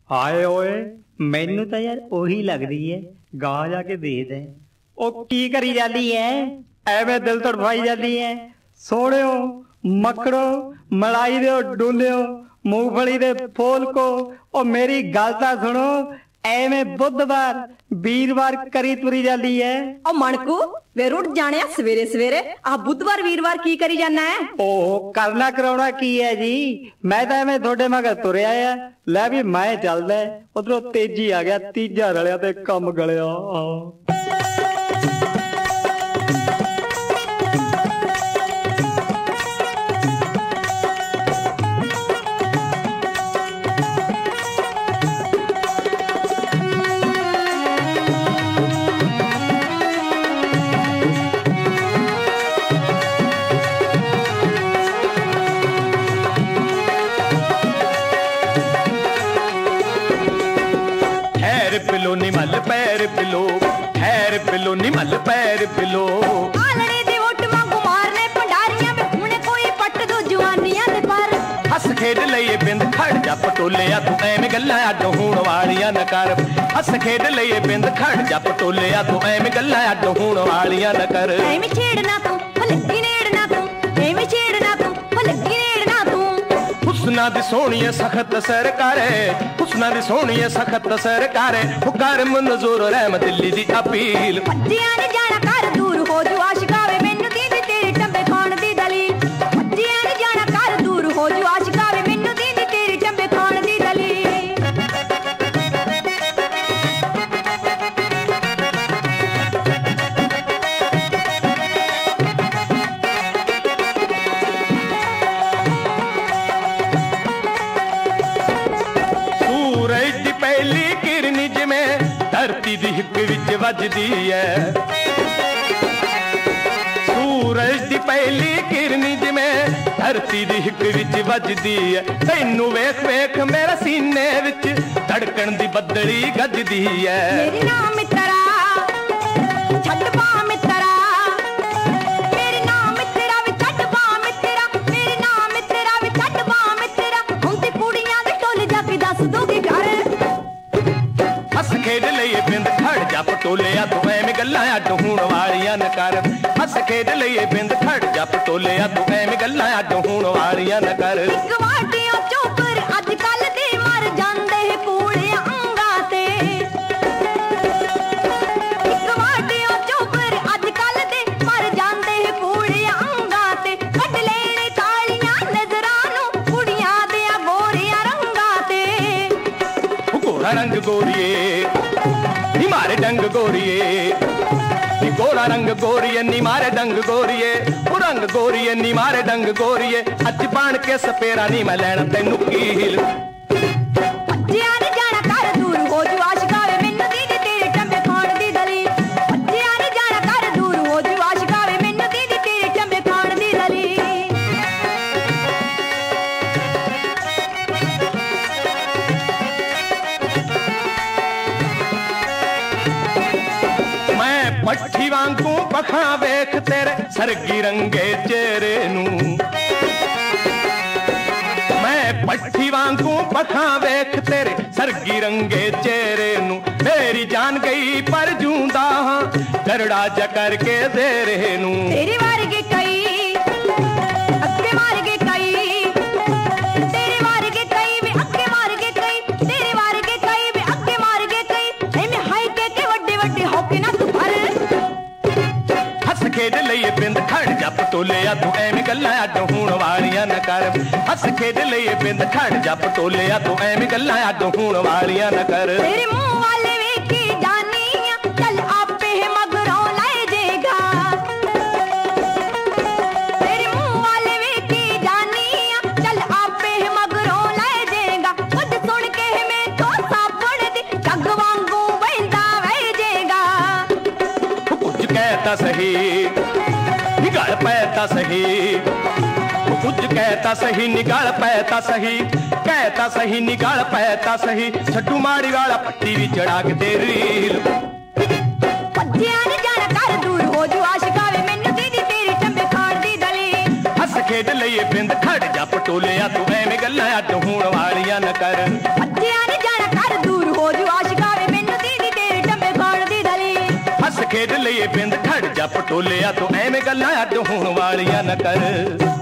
हाय ओए मैनू तो यार ओही लगदी है गा जाके दे दे ओ की करी जाती है एवें दिल तड़फाई जाती है सोड़ियो मकड़ो मलाई दो डोलियो मूंगफली दे फूल को ओ मेरी गल तां सुनो एवें बुधवार वीरवार करी तुरी जाती है ओ मणकू वे रुट जाने सवेरे सवेरे आ बुधवार वीरवार की करी जाना है ओह करना कराउना की है जी मैं तो एवें थोड़े मगर तुरया है लै भी मैं चलदा उधरों तेजी आ गया तीजा रलिया ते कम गलिया निमल पैर पिलो खैर पिलो निमल पैर पिलो आलड़े दे वोट मांगू मारने भंडारियां में हुणे कोई पट दो जवानियां दे पर हस खेड लईए बिंद खड़ जा पटोलिया तू एवें गल्लां अड्ड होण वालियां न कर हस खेड लईए बिंद खड़ जा पटोलिया तू एवें गल्लां अड्ड होण वालियां न कर एवें छेड़ना तू लगी नेड़ना तू एवें छेड़ना तू लगी नेड़ना तू हुस्ना दी सोहणिए सख्त सरकारे हुस्ना दी सोहणिए सख्त सरकारे हुकार मंजूर रहमत दिल्ली दी अपील भज्जियां ने जाना कर दूर हो जो आशिकावे मैनू दीदी तेरे टंबे खान दी दलील भज्जियां ने जाना कर दूर हो जो आशिकावे मैनू दीदी तेरे टंबे खान दी दलील धरती दी हिक विच वजदी है सूरज दी पहली किरनी जिमें धरती दी हिक विच वजदी है तैनू वेख वेख मेरे सीने विच धड़कन दी बदली गजदी है मेरी नाम मित्रा छड्ड पा मित्रा मेरी नाम मित्रा वी छड्ड पा मित्रा मेरी नाम मित्रा वी छड्ड पा मित्रा हुण ती कुड़ियां दे टोले जाके दस दोगे घर हस खेड लईए बिंद खड़ जा पटोलिया तू एवें गल्लां अड्ड होण वालियां न कर हस खेड लईए बिंद खड़ जा पटोलिया तू एवें गल्लां अड्ड होण वालियां न कर इक वाटियां चोपर अज कल दे मर जांदे कूड़े अंगा ते इक वाटियां चोपर अज कल दे मर जांदे कूड़े अंगा ते कढ लेने कालियां नजरां नू कुड़ियां दे गोरियां रंगा ते गोरा रंग गोरिए नी मारे डंग गोरिए नी गोरा रंग गोरिए नी मारे डंग गोरिए ओ रंग गोरिए नी मारे डंग गोरिए अज बन के सपेरा नी मैं लैना तैनू कील भज्जियां ने जाना कर दूर हो जो आशिकावे मैनू दीदी तेरे टंबे खान दी दलील भज्जियां ने जाना कर दूर हो जो आशिकावे मैनू दीदी तेरे टंबे खान दी दलील पट्ठी वांगू पखा वेख तेरे सरगी रंगे चेहरे नू मैं पट्ठी वांगू पखा वेख तेरे सरगी रंगे चेहरे नू मेरी जान गई पर जूंदा हां करड़ा जा करके दे रहे नू तेरी वारगे कई अक्के मारगे कई तेरी वारगे कई वे अक्के मारगे कई तेरी वारगे कई वे अक्के मारगे कई एमे हाई के वड्डे वड्डे होके ना तू भर हस खेड लईए बिंद खड़ जा पटोलिया तू एवें गल्लां अड्ड होण वालियां न कर हस खेड लईए बिंद खड़ जा पटोलिया तू एवें गल्लां अड्ड होण वालियां न कर तेरे मुंह वाले वेखी जानियां चल आपे मगरों ले जेगा तेरे मुंह वाले वेखी जानियां चल आपे मगरों ले जेगा खुद सुन के मैं तो साबुण दी जग वांगू बहंदा वह जेगा कुछ कहता सही निगाल पैता सही कुछ कहता सही निगाल पैता सही कहता सही निगाल पैता सही छड्डू माड़ी वाला पट्टी भी चढ़ा के दे रील भज्जियां ने जाना कर दूर हो जो आशिकावे मैनू दीदी तेरे टंबे खान दी दलील हस खेड लईए बिंद खड़ जा पटोलिया तू एवें गल्लां अड्ड होण वालियां न कर भज्जियां ने जाना कर खेड लिए बिंद खड़ जा पटोलिया तू एवें गल्लां अड होण वालियां न कर।